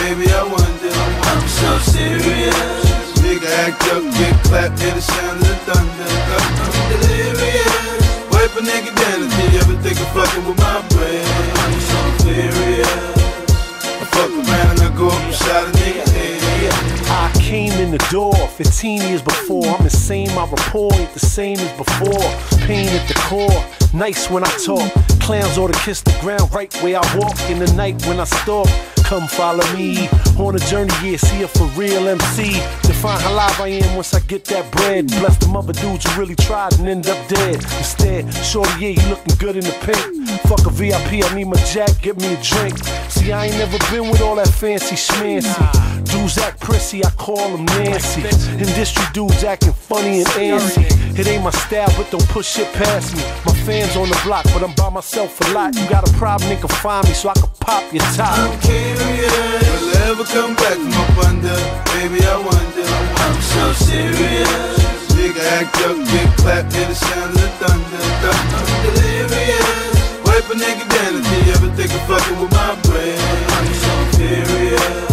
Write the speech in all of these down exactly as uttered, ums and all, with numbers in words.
baby, I wonder. I'm so serious. Nigga act up, get clapped, hear the sound of the thunder. I'm delirious. Wipe a nigga down until you ever think of fucking with my brain. I'm so serious. I fuck around and I go up and shot a nigga head. I came in the door fifteen years before. I'm the same, my rapport ain't the same as before. Pain at the core, nice when I talk. Clowns ought to kiss the ground right where I walk. In the night when I stalk, come follow me. On a journey, yeah, see a for real M C. Define how live I am once I get that bread. Bless them other dudes who really tried and end up dead. Instead, shorty, yeah, you looking good in the pink. Fuck a V I P, I need my jack, get me a drink. See, I ain't never been with all that fancy schmancy. Dudes act prissy, I call them Nancy. Industry dudes acting funny and antsy. It ain't my style, but don't push shit past me. My fans on the block, but I'm by myself a lot. You got a problem, they can find me so I can pop your top. I'm curious, will I ever come back from up under? Baby, I wonder. I'm so serious. Nigga act up, get clapped, hear the sound of the thunder. I'm delirious. Wipe a nigga down until you ever think of fucking with my brain. I'm so serious.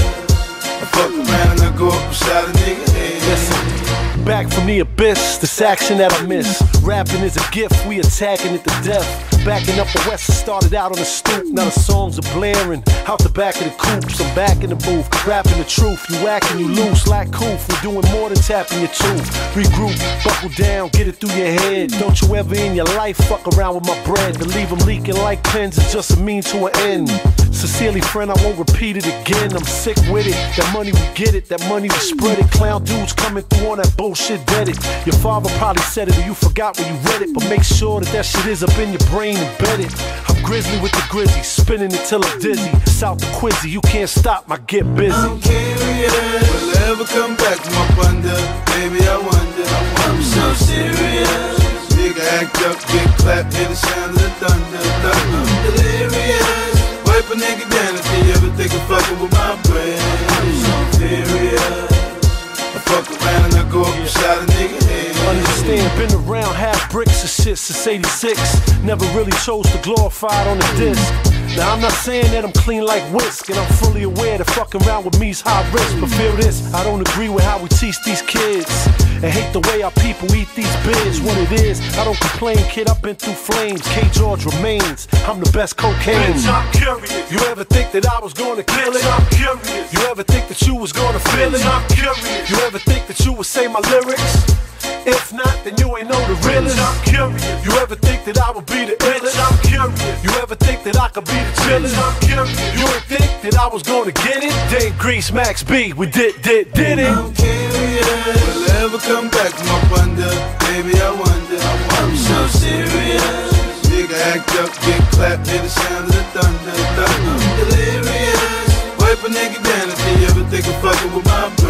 I fuck around and I go up and shot a nigga head. Listen, back from the abyss, this action that I miss. Rapping is a gift, we attacking it to death. Backing up the west, I started out on the stoop. Now the songs are blaring out the back of the coops. I'm back in the booth, rapping the truth. You acting, you loose like Koof. We're doing more than tapping your tooth. Regroup, buckle down, get it through your head. Don't you ever in your life fuck around with my bread. To leave them leaking like pens is just a mean to an end. Sincerely, friend, I won't repeat it again. I'm sick with it. That money we get it, that money we spread it. Clown dudes coming through on that bullshit, dead it. Your father probably said it or you forgot when you read it. But make sure that that shit is up in your brain embedded. I'm grizzly with the grizzly, spinning it till I'm dizzy. South the Quizzy, you can't stop my get busy. I'm curious, will I ever come back from up under? Baby, I wonder. I'm so serious. Nigga act up, get clapped, hear the sound of the thunder. I'm delirious. Wipe a nigga down until you ever think of fucking with my brain. I'm so serious. I fuck around and I go up and shot a nigga head. Understand, been around half bricks of shit since eighty-six. Never really chose to glorify it on the disc. Now I'm not saying that I'm clean like whisk, and I'm fully aware that fucking around with me's high risk. But feel this, I don't agree with how we teach these kids, and hate the way our people eat these bids. What it is, I don't complain, kid, I've been through flames. K. George remains, I'm the best cocaine. Bitch, I'm curious. You ever think that I was gonna kill Bitch, it? I'm curious. You ever think that you was gonna feel it? Bitch, I'm curious. You ever think that you would say my lyrics? If not, then you ain't know the realest. Bitch, I'm curious. You ever think that I would be the Bitch, illest? I'm curious. You ever think that I could be the chillest? Bitch, I'm curious. You ain't think that I was gonna get it? Dave Grease, Max B, we did, did, did it. I'm curious, will I ever come back from up under? Baby, I wonder. I'm so serious. Nigga act up, get clapped, hear the sound of the thunder. I'm delirious. Wipe a nigga down until you ever think of fucking with my